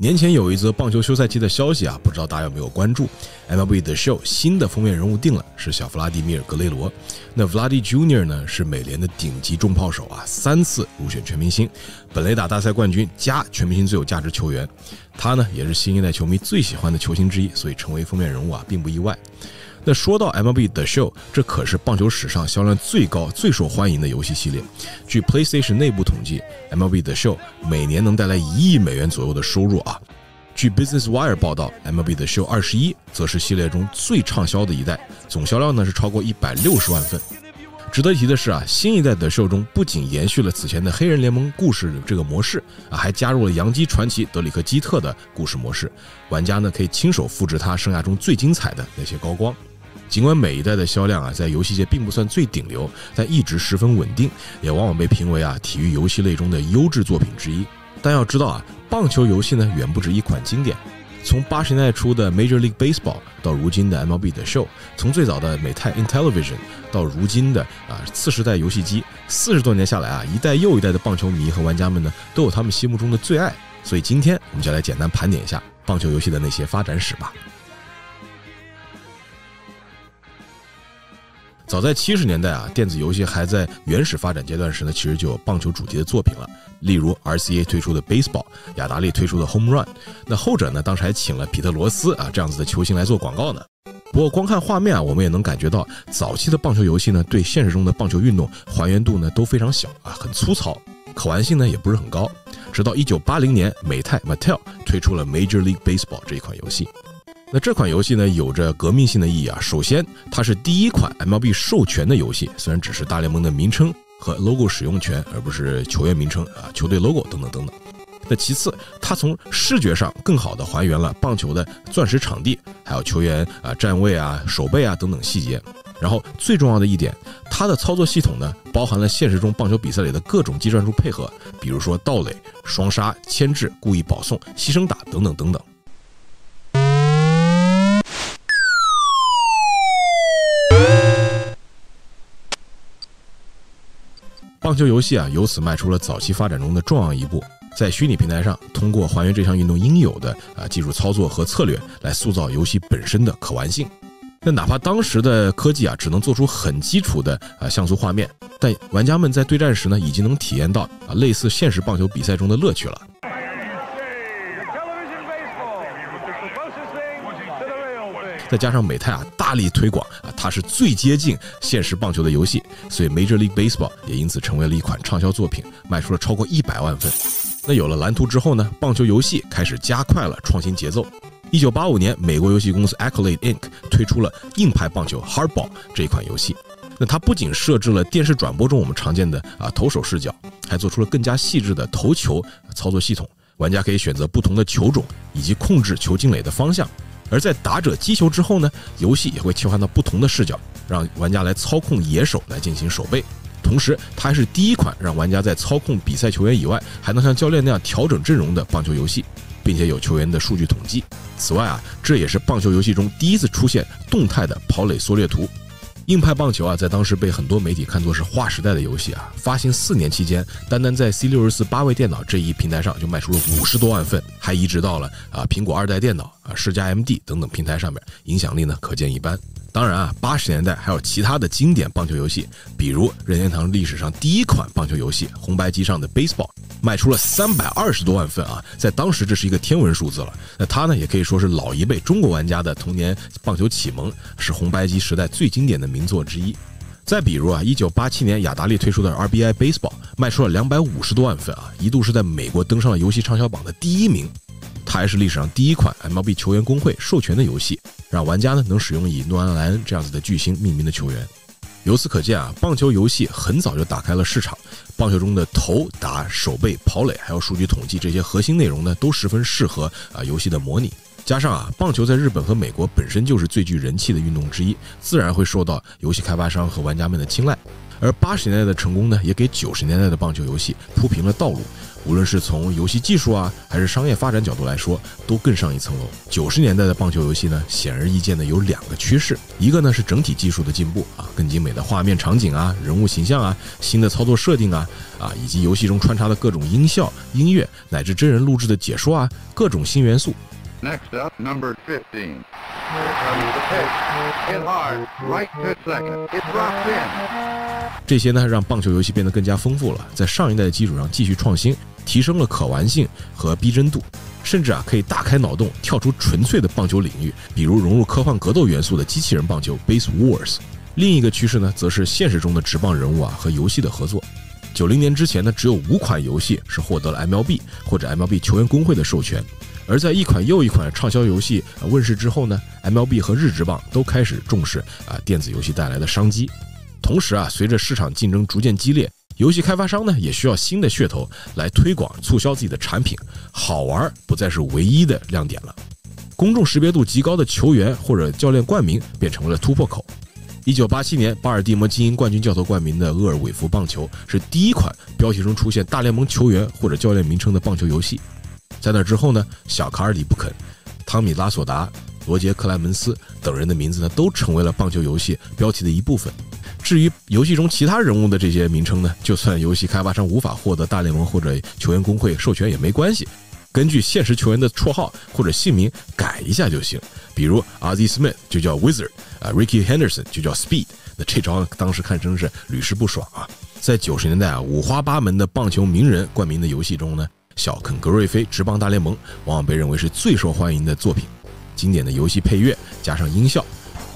年前有一则棒球休赛期的消息啊，不知道大家有没有关注 ？MLB The Show 新的封面人物定了，是小弗拉迪米尔·格雷罗。那 Vladdy Jr. 呢，是美联的顶级中炮手啊，3次入选全明星，本垒打大赛冠军加全明星最有价值球员。他呢，也是新一代球迷最喜欢的球星之一，所以成为封面人物啊，并不意外。那说到 MLB The Show， 这可是棒球史上销量最高、最受欢迎的游戏系列。据 PlayStation 内部统计 ，MLB The Show 每年能带来1亿美元左右的收入啊。据 Business Wire 报道 ，MLB The Show 21则是系列中最畅销的一代，总销量呢是超过160万份。值得一提的是啊，新一代的 Show 中不仅延续了此前的黑人联盟故事这个模式啊，还加入了洋基传奇德里克基特的故事模式，玩家呢可以亲手复制他生涯中最精彩的那些高光。尽管每一代的销量啊，在游戏界并不算最顶流，但一直十分稳定，也往往被评为啊体育游戏类中的优质作品之一。但要知道啊，棒球游戏呢远不止一款经典。从80年代初的 Major League Baseball 到如今的 MLB The Show， 从最早的美泰 Intellivision 到如今的次世代游戏机，40多年下来啊，一代又一代的棒球迷和玩家们呢，都有他们心目中的最爱。所以今天我们就来简单盘点一下棒球游戏的那些发展史吧。早在70年代啊，电子游戏还在原始发展阶段时呢，其实就有棒球主题的作品了，例如 RCA 推出的 Baseball， 雅达利推出的 Home Run。那后者呢，当时还请了皮特罗斯啊这样子的球星来做广告呢。不过光看画面啊，我们也能感觉到早期的棒球游戏呢，对现实中的棒球运动还原度呢都非常小啊，很粗糙，可玩性呢也不是很高。直到1980年，美泰 Mattel 推出了 Major League Baseball 这一款游戏。那这款游戏呢，有着革命性的意义啊。首先，它是第一款 MLB 授权的游戏，虽然只是大联盟的名称和 logo 使用权，而不是球员名称啊、球队 logo 等等等等。那其次，它从视觉上更好的还原了棒球的钻石场地，还有球员站位啊、手背啊等等细节。然后最重要的一点，它的操作系统呢，包含了现实中棒球比赛里的各种技战术配合，比如说盗垒、双杀、牵制、故意保送、牺牲打等等等等。棒球游戏啊，由此迈出了早期发展中的重要一步，在虚拟平台上，通过还原这项运动应有的技术操作和策略，来塑造游戏本身的可玩性。那哪怕当时的科技啊，只能做出很基础的像素画面，但玩家们在对战时呢，已经能体验到类似现实棒球比赛中的乐趣了。再加上美泰啊大力推广啊，它是最接近现实棒球的游戏，所以 Major League Baseball 也因此成为了一款畅销作品，卖出了超过100万份。那有了蓝图之后呢，棒球游戏开始加快了创新节奏。1985年，美国游戏公司 Accolade Inc. 推出了硬派棒球 Hardball 这一款游戏。那它不仅设置了电视转播中我们常见的投手视角，还做出了更加细致的投球操作系统，玩家可以选择不同的球种以及控制球进垒的方向。而在打者击球之后呢，游戏也会切换到不同的视角，让玩家来操控野手来进行守备。同时，它还是第一款让玩家在操控比赛球员以外，还能像教练那样调整阵容的棒球游戏，并且有球员的数据统计。此外这也是棒球游戏中第一次出现动态的跑垒缩略图。硬派棒球在当时被很多媒体看作是划时代的游戏发行4年期间，单单在 C64 8位电脑这一平台上就卖出了50多万份，还移植到了苹果2代电脑世嘉 MD 等等平台上面，影响力呢可见一斑。当然80年代还有其他的经典棒球游戏，比如任天堂历史上第一款棒球游戏红白机上的 Baseball， 卖出了320多万份在当时这是一个天文数字了。那它呢也可以说是老一辈中国玩家的童年棒球启蒙，是红白机时代最经典的名作之一。再比如1987年雅达利推出的 RBI Baseball 卖出了250多万份一度是在美国登上了游戏畅销榜的第1名。它还是历史上第一款 MLB 球员工会授权的游戏，让玩家呢能使用以诺兰莱恩这样子的巨星命名的球员。由此可见棒球游戏很早就打开了市场，棒球中的投打、守备、跑垒还有数据统计这些核心内容呢，都十分适合游戏的模拟。加上棒球在日本和美国本身就是最具人气的运动之一，自然会受到游戏开发商和玩家们的青睐。 而80年代的成功呢，也给90年代的棒球游戏铺平了道路。无论是从游戏技术啊，还是商业发展角度来说，都更上一层楼。90年代的棒球游戏呢，显而易见的有2个趋势，一个呢是整体技术的进步啊，更精美的画面、场景啊、人物形象啊、新的操作设定啊，以及游戏中穿插的各种音效、音乐乃至真人录制的解说啊，各种新元素。 Next up, number 15. Here comes the pitch. Hit hard, right to second. It drops in. 这些呢，让棒球游戏变得更加丰富了，在上一代的基础上继续创新，提升了可玩性和逼真度，甚至可以大开脑洞，跳出纯粹的棒球领域，比如融入科幻格斗元素的机器人棒球 Base Wars。另一个趋势呢，则是现实中的职棒人物和游戏的合作。90年之前呢，只有5款游戏是获得了 MLB 或者 MLB 球员工会的授权。而在一款又一款畅销游戏问世之后呢 ，MLB 和日职棒都开始重视电子游戏带来的商机。同时随着市场竞争逐渐激烈，游戏开发商呢也需要新的噱头来推广促销自己的产品，好玩不再是唯一的亮点了。公众识别度极高的球员或者教练冠名变成了突破口。1987年巴尔的摩精英冠军教头冠名的厄尔韦夫棒球是第一款标题中出现大联盟球员或者教练名称的棒球游戏。在那之后呢，小卡尔里布肯、汤米拉索达、罗杰克莱门斯等人的名字呢，都成为了棒球游戏标题的一部分。至于游戏中其他人物的这些名称呢，就算游戏开发商无法获得大联盟或者球员工会授权也没关系，根据现实球员的绰号或者姓名改一下就行。比如 Ozzie Smith 就叫 Wizard，Ricky Henderson 就叫 Speed。那这招当时看真是屡试不爽啊！在90年代五花八门的棒球名人冠名的游戏中呢，小肯格瑞菲职棒大联盟往往被认为是最受欢迎的作品。经典的游戏配乐加上音效，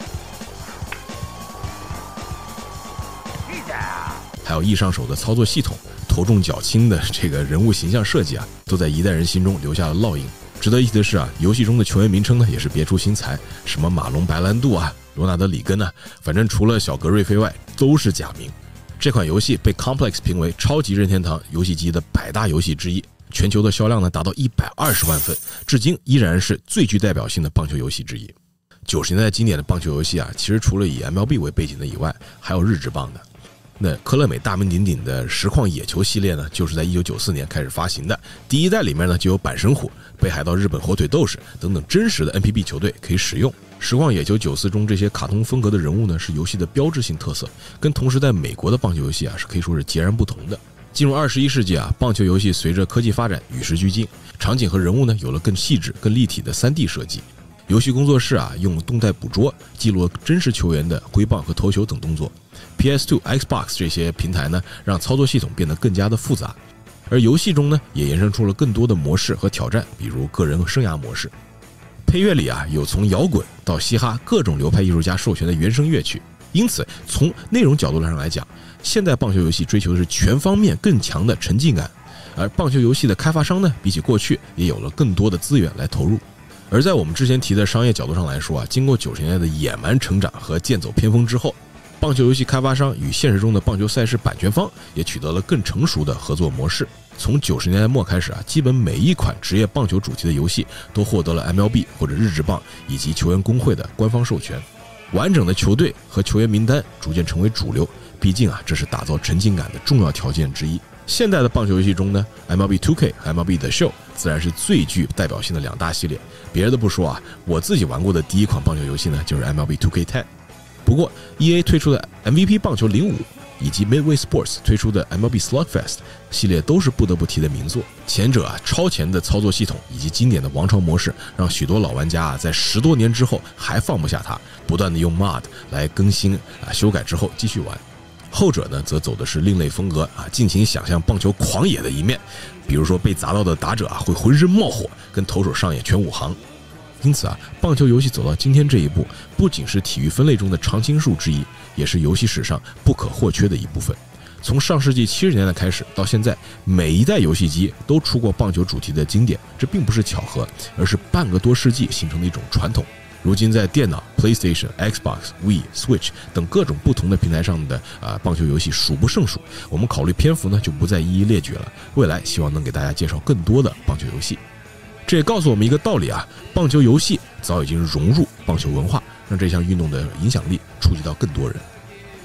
还有易上手的操作系统，头重脚轻的这个人物形象设计都在一代人心中留下了烙印。值得一提的是游戏中的球员名称呢也是别出心裁，什么马龙白兰度罗纳德里根反正除了小格瑞菲外都是假名。这款游戏被 Complex 评为超级任天堂游戏机的100大游戏之一，全球的销量呢达到120万份，至今依然是最具代表性的棒球游戏之一。90年代经典的棒球游戏其实除了以 MLB 为背景的以外，还有日职棒的。那科乐美大名鼎鼎的实况野球系列呢，就是在1994年开始发行的。第一代里面呢就有阪神虎、北海道日本火腿斗士等等真实的 NPB 球队可以使用。实况野球94中这些卡通风格的人物呢，是游戏的标志性特色，跟同时代美国的棒球游戏是可以说是截然不同的。进入21世纪棒球游戏随着科技发展与时俱进，场景和人物呢有了更细致、更立体的3D 设计。游戏工作室用动态捕捉记录真实球员的挥棒和投球等动作。PS2、Xbox 这些平台呢，让操作系统变得更加的复杂。而游戏中呢，也衍生出了更多的模式和挑战，比如个人生涯模式。配乐里有从摇滚到嘻哈各种流派艺术家授权的原声乐曲，因此从内容角度上来讲，现代棒球游戏追求的是全方面更强的沉浸感，而棒球游戏的开发商呢，比起过去也有了更多的资源来投入。而在我们之前提的商业角度上来说经过90年代的野蛮成长和剑走偏锋之后，棒球游戏开发商与现实中的棒球赛事版权方也取得了更成熟的合作模式。从90年代末开始基本每一款职业棒球主题的游戏都获得了 MLB 或者日职棒以及球员工会的官方授权。完整的球队和球员名单逐渐成为主流，毕竟这是打造沉浸感的重要条件之一。现代的棒球游戏中呢 ，MLB 2K 和 MLB The Show 自然是最具代表性的2大系列。别的不说我自己玩过的第一款棒球游戏呢，就是 MLB 2K10。不过 EA 推出的 MVP 棒球05以及 Midway Sports 推出的 MLB Slugfest 系列都是不得不提的名作。前者超前的操作系统以及经典的王朝模式，让许多老玩家在10多年之后还放不下它，不断的用 mod 来更新修改之后继续玩。后者呢，则走的是另类风格尽情想象棒球狂野的一面，比如说被砸到的打者会浑身冒火，跟投手上演全武行。因此棒球游戏走到今天这一步，不仅是体育分类中的常青树之一，也是游戏史上不可或缺的一部分。从上世纪70年代开始到现在，每一代游戏机都出过棒球主题的经典，这并不是巧合，而是半个多世纪形成的一种传统。如今在电脑、PlayStation、Xbox、Wii、Switch 等各种不同的平台上的棒球游戏数不胜数，我们考虑篇幅呢就不再一一列举了。未来希望能给大家介绍更多的棒球游戏。这也告诉我们一个道理棒球游戏早已经融入棒球文化，让这项运动的影响力触及到更多人。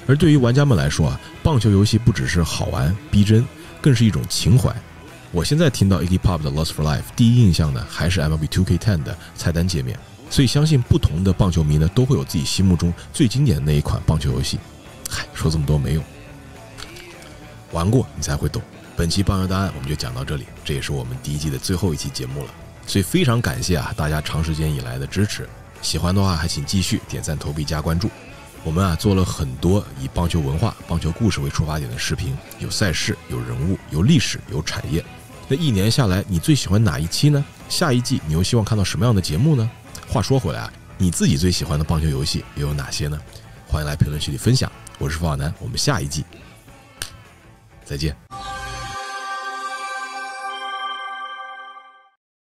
而对于玩家们来说啊，棒球游戏不只是好玩逼真，更是一种情怀。我现在听到 Iggy Pop 的 Lost for Life， 第一印象呢还是 MLB 2K10 的菜单界面，所以相信不同的棒球迷呢都会有自己心目中最经典的那一款棒球游戏。说这么多没用，玩过你才会懂。本期棒球答案我们就讲到这里，这也是我们第1季的最后一期节目了，所以非常感谢大家长时间以来的支持。喜欢的话还请继续点赞投币加关注。我们做了很多以棒球文化棒球故事为出发点的视频，有赛事有人物有历史有产业。那1年下来你最喜欢哪一期呢？下一季你又希望看到什么样的节目呢？话说回来你自己最喜欢的棒球游戏又有哪些呢？欢迎来评论区里分享。我是付小南，我们下一季再见。